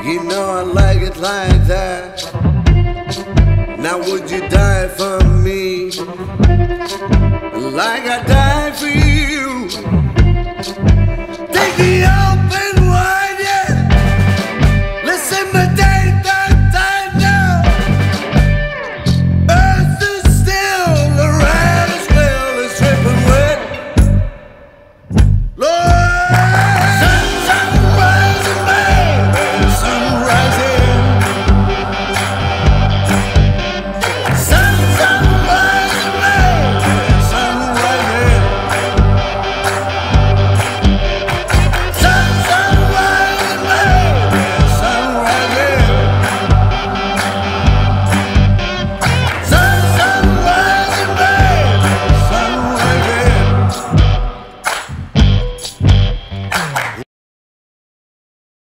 You know I like it like that. Now would you die for me like I died for you? Take the